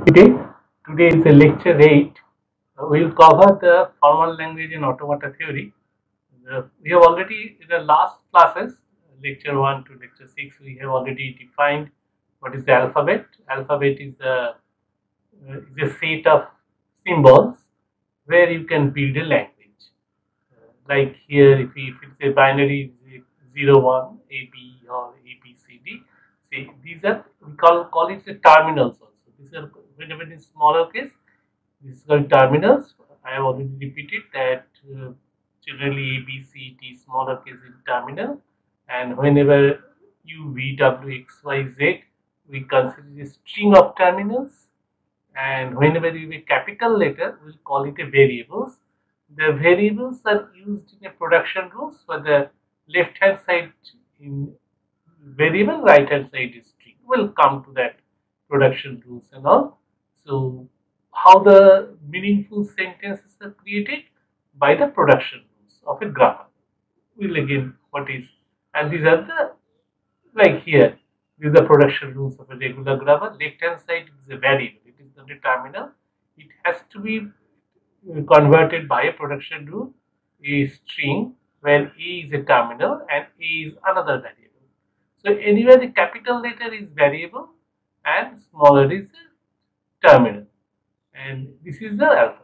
Today, today is a lecture 8. We'll cover the formal language and automata theory. We have already, in the last classes, lecture 1 to lecture 6, we have already defined what is the alphabet. Alphabet is a set of symbols where you can build a language. Like here, if it's a binary 0, 1, A, B or A, B, C, D, see, these are, we call it the terminals also. These are, whenever in smaller case, this is called terminals. I have already repeated that generally A, B, C, D, smaller case in terminal, and whenever U, V, W, X, Y, Z, we consider a string of terminals, and whenever you have a capital letter, we'll call it a variables. The variables are used in a production rules for the left hand side in variable, right hand side is string. We'll come to that production rules and all. So how the meaningful sentences are created by the production rules of a grammar. We'll again what is, and these are the, like here, these are the production rules of a regular grammar. Left hand side is a variable, it is not a terminal. It has to be converted by a production rule, a string where A is a terminal and A is another variable. So anywhere the capital letter is variable and smaller is a terminal, and this is the alphabet.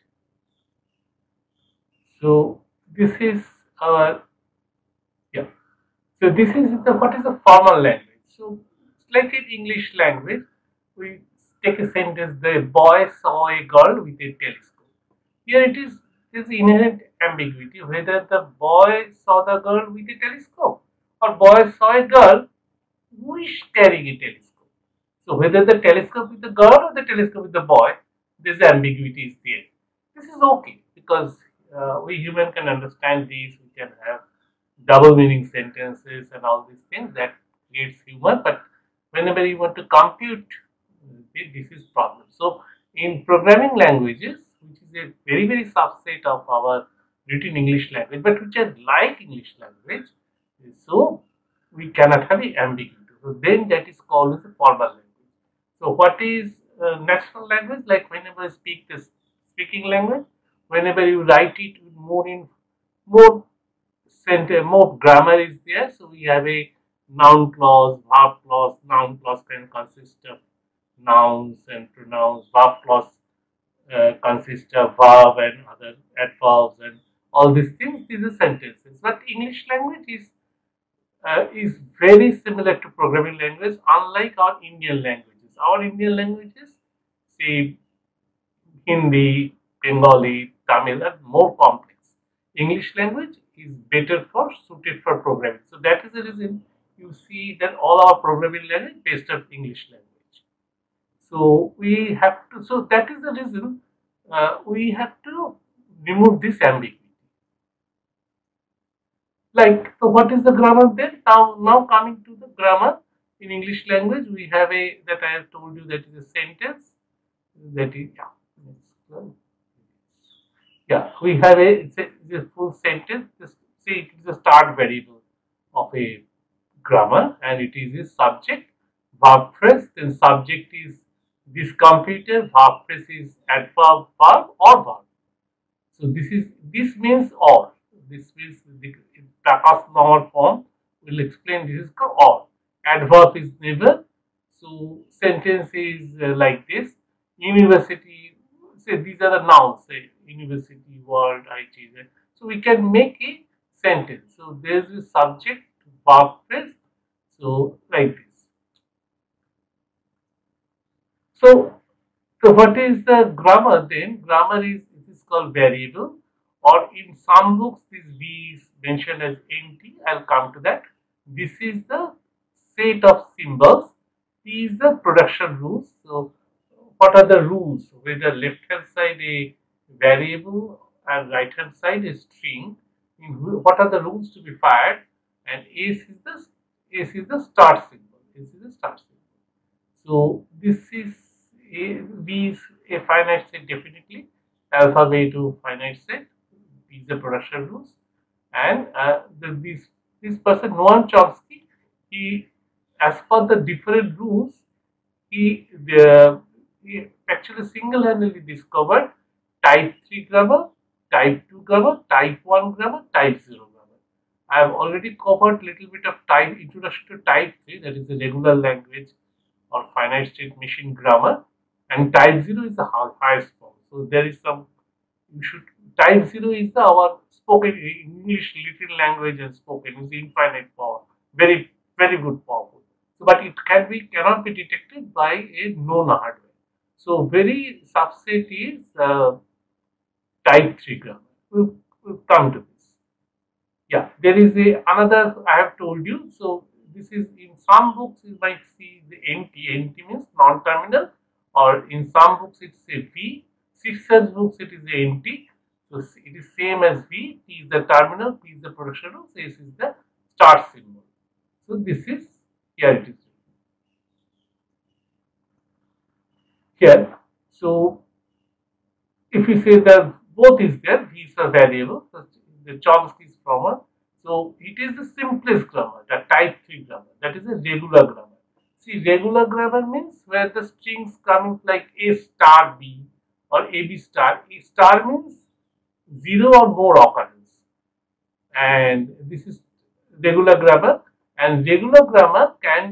So this is our, yeah. So this is the, what is the formal language. So it's like in English language, we take a sentence: the boy saw a girl with a telescope. Here it is inherent ambiguity whether the boy saw the girl with a telescope or boy saw a girl who is carrying a telescope. So whether the telescope is the girl or the telescope is the boy, this ambiguity is there. This is okay because we human can understand these. We can have double meaning sentences and all these things that creates humor. But whenever you want to compute, this is problem. So in programming languages, which is a very subset of our written English language, but which are like English language, so we cannot have a ambiguity. So then that is called as a formal language. So what is natural language? Like whenever you speak this speaking language, whenever you write it with more sentence, more grammar is there. So we have a noun clause, verb clause. Noun clause can consist of nouns and pronouns. Verb clause consist of verb and other adverbs and all these things. These are sentences. But English language is very similar to programming language, unlike our Indian languages. Our Indian languages, say Hindi, Bengali, Tamil, are more complex. English language is better for suited for programming. So that is the reason you see that all our programming language based on English language. So we have to. So that is the reason we have to remove this ambiguity. Like, so what is the grammar then? Now coming to the grammar in English language, we have a, that I have told you, that is a sentence. That is, yeah, we have a, it's a full sentence. Just say it is a start variable of a grammar, and it is a subject, verb phrase. Then subject is this computer, verb phrase is adverb, verb or verb. So this means or. This means the Prakash normal form will explain this is called or. Adverb is never. So sentence is like this. University, say these are the nouns, say university, world, IT. So we can make a sentence. So there is a subject, verb phrase. So like this. So what is the grammar then? Grammar is, it is called variable, or in some books this V is mentioned as empty. I'll come to that. This is the set of symbols. These are the production rules. So what are the rules? Whether left hand side a variable and right hand side a string. What are the rules to be fired? And S is the start symbol. S is the start symbol. So this is V is a finite set definitely. Alpha way to finite set. These are production rules. And this person Noam Chomsky, he, as per the different rules, he actually single-handedly discovered type 3 grammar, type 2 grammar, type 1 grammar, type 0 grammar. I have already covered little bit of type introduction to type 3, that is the regular language or finite state machine grammar, and type 0 is the highest form. So there is some, you should, type 0 is the our spoken English written language and spoken is infinite power, very very good powerful. So, but it cannot be detected by a known hardware. So very subset is type 3 grammar. We'll come to this. Yeah, there is another I have told you. So this is in some books you might see the NT. NT means non-terminal, or in some books it's a V. Sixers books it is a NT. So it is same as V. T is the terminal, P is the production rule, S is the start symbol. So this is, here it is here. So if you say that both is there, V is a variable, so the Chomsky's grammar. So it is the simplest grammar, the type 3 grammar, that is a regular grammar. See, regular grammar means where the strings coming like A star B or AB star. A star means 0 or more occurrence, and this is regular grammar. And regular grammar can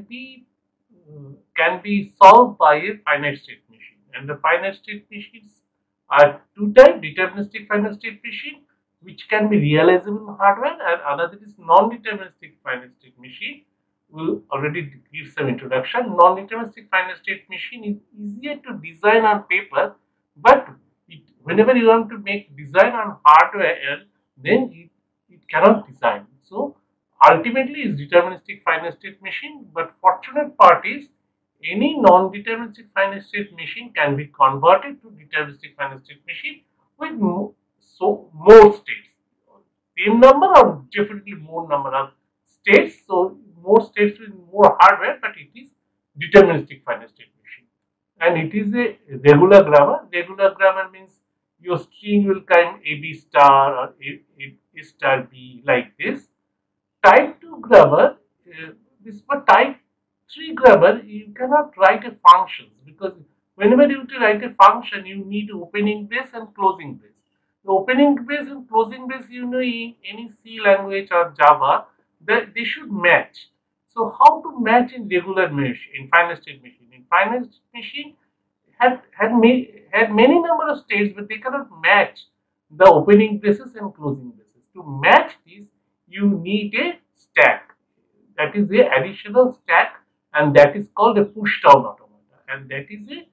be solved by a finite state machine, and the finite state machines are two types: deterministic finite state machine, which can be realizable in hardware, and another is non-deterministic finite state machine. We'll already give some introduction. Non-deterministic finite state machine is easier to design on paper, but whenever you want to make design on hardware, then it cannot design. So ultimately it's deterministic finite state machine, but fortunate part is any non-deterministic finite state machine can be converted to deterministic finite state machine with more states, same number or definitely more number of states. So more states with more hardware, but it is deterministic finite state machine, and it is a regular grammar. Regular grammar means your string will come AB star or A star B like this. Type 2 grammar, this for type 3 grammar, you cannot write a functions, because whenever you write a function, you need opening brace and closing brace. The opening brace and closing brace, you know, in any C language or Java, they should match. So how to match in regular machine, in finite state machine? In finite state machine had many number of states, but they cannot match the opening braces and closing braces. To match this, you need a stack. That is the additional stack, and that is called a push down automata, and that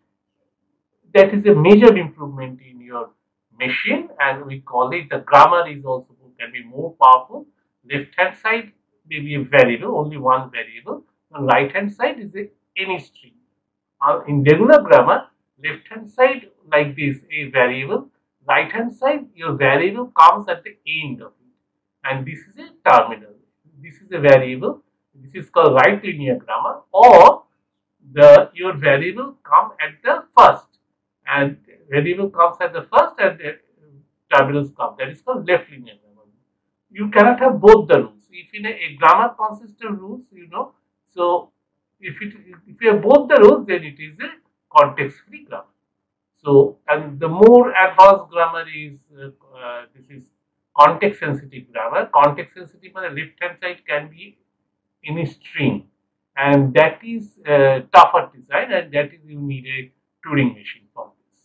is a major improvement in your machine, and we call it, the grammar is also can be more powerful. Left hand side may be a variable, only one variable, and right hand side is any string. In regular grammar, left hand side like this, a variable, right hand side your variable comes at the end of it, and this is a terminal. This is a variable. This is called right linear grammar, or your variable come at the first, and variable comes at the first, and the terminals come. That is called left linear grammar. You cannot have both the rules. If in a grammar consists of rules, you know, so if you have both the rules, then it is a context-free grammar. So, and the more advanced grammar is this is context-sensitive grammar. Context-sensitive on the left-hand side can be any string, and that is tougher design, and that is you need a Turing machine for this.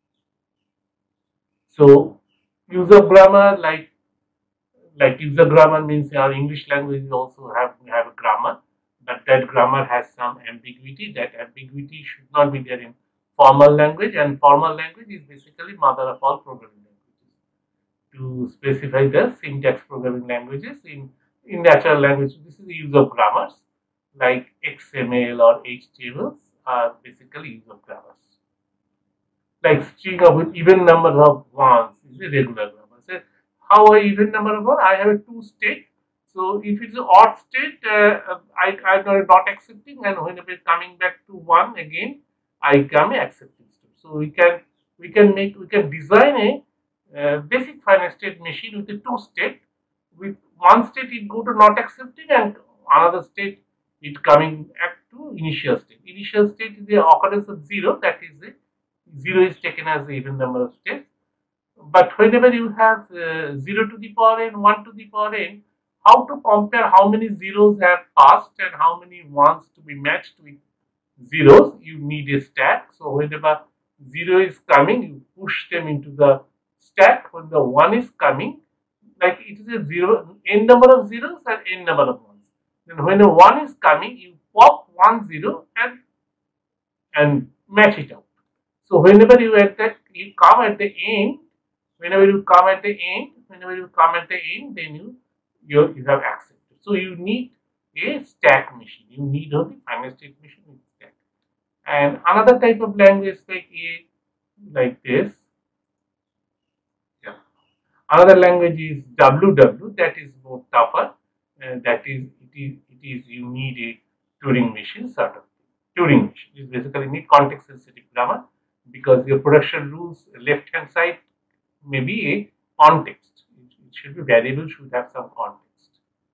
So, user grammar, like user grammar means our English language also have a grammar, but that grammar has some ambiguity. That ambiguity should not be there in formal language, and formal language is basically mother of all programming languages. To specify the syntax programming languages in natural language, this is the use of grammars like XML or HTML are basically use of grammars. Like string of even number of ones is a regular grammar. So how a even number of one? I have a 2 state. So if it's an odd state, I got a not accepting, and whenever it's coming back to 1 again, I come a accepting state. So we can design a basic finite state machine with a 2 state. With one state it go to not accepting, and another state it coming back to initial state. Initial state is the occurrence of 0, that is 0 is taken as the even number of steps. But whenever you have 0 to the power n, 1 to the power n, how to compare how many zeros have passed and how many ones to be matched with zeros? You need a stack. So whenever 0 is coming, you push them into the stack. When the 1 is coming, like it is a n number of zeros and n number of ones. Then when a 1 is coming, you pop 1 0 and match it out. So whenever you come at the end, then you have accepted. So you need a stack machine. You need only finite state machine with stack. And another type of language like this. Yeah. Another language is WW. That is more tougher. You need a Turing machine sort of. Turing machine is basically need context sensitive grammar, because your production rules left hand side may be a context. It should be variable, should have some context.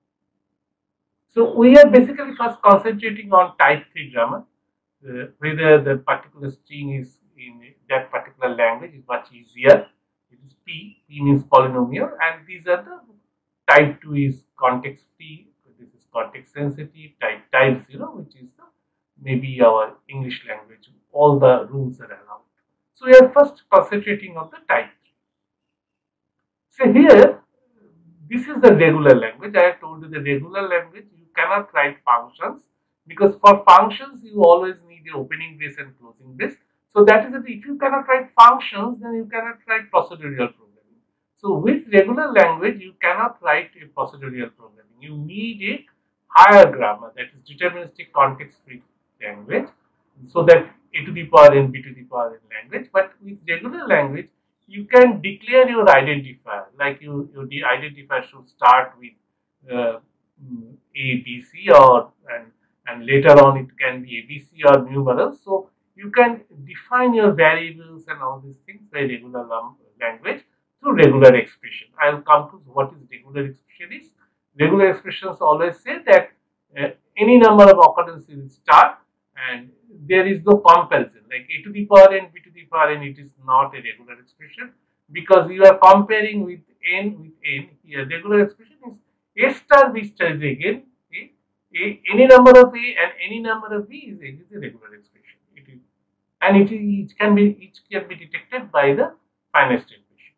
So we are basically first concentrating on type 3 grammar. Whether the particular string is in that particular language is much easier. It is P means polynomial, and these are the type 2 is context free, this is context sensitive, type 0, which is maybe our English language. All the rules are allowed. So we are first concentrating on the type 3. So here, this is the regular language. I have told you the regular language, you cannot write functions, because for functions you always need the opening brace and closing brace. So that is it. If you cannot write functions, then you cannot write procedural programming. So with regular language, you cannot write a procedural programming. You need a higher grammar, that is deterministic context free language, so that a to the power n, b to the power n language. But with regular language, you can declare your identifier, like your identifier should start with A, B, C, and later on it can be A, B, C or numerals. So you can define your variables and all these things by regular language through regular expression. I will come to what is regular expression is. Regular expressions always say that any number of occurrences will start and there is no comparison, like a to the power n, b to the power n, it is not a regular expression, because you are comparing with n with n. Here regular expression is a star b star is again any number of a and any number of b is a regular expression. It is, and it can be detected by the finite state machine.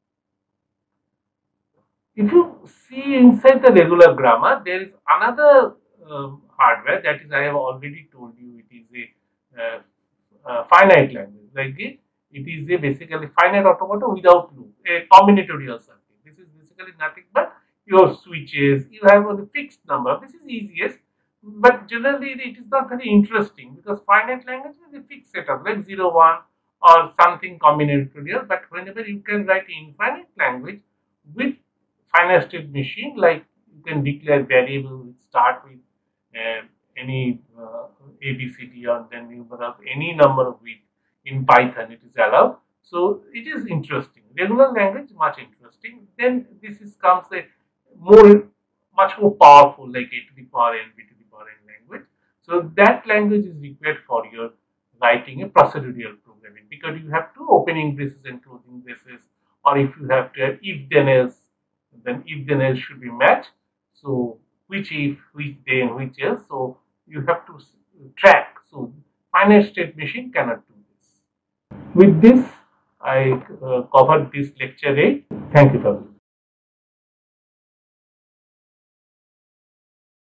If you see inside the regular grammar, there is another hardware, that is, I have already told you, it is a finite language. Like it is a basically finite automata without loop, a combinatorial circuit. This is basically nothing but your switches. You have a fixed number. This is easiest, but generally it is not very interesting, because finite language is a fixed setup like 0, 1 or something combinatorial. But whenever you can write infinite language with finite state machine, like you can declare variable, start with any A, B, C, D, or then number of any number of bits. In Python it is allowed. So it is interesting. Regular language much interesting. Then this comes a much more powerful, like A to the power n, B to the power n language. So that language is required for your writing a procedural programming, because you have two opening braces and closing braces, or if you have to have if then else, then if then else should be matched. So which if, which then, which else. So you have to track. So finite state machine cannot do this. With this, I covered this lecture 8. Thank you for listening.